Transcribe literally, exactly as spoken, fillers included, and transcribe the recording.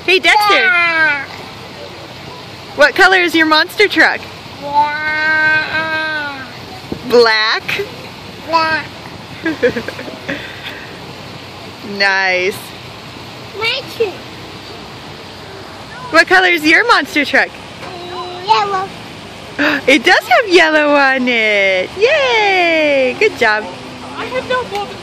Hey, Dexter. What color is your monster truck? Black. Black. Nice. My truck. What color is your monster truck? Yellow. It does have yellow on it. Yay! Good job. I have no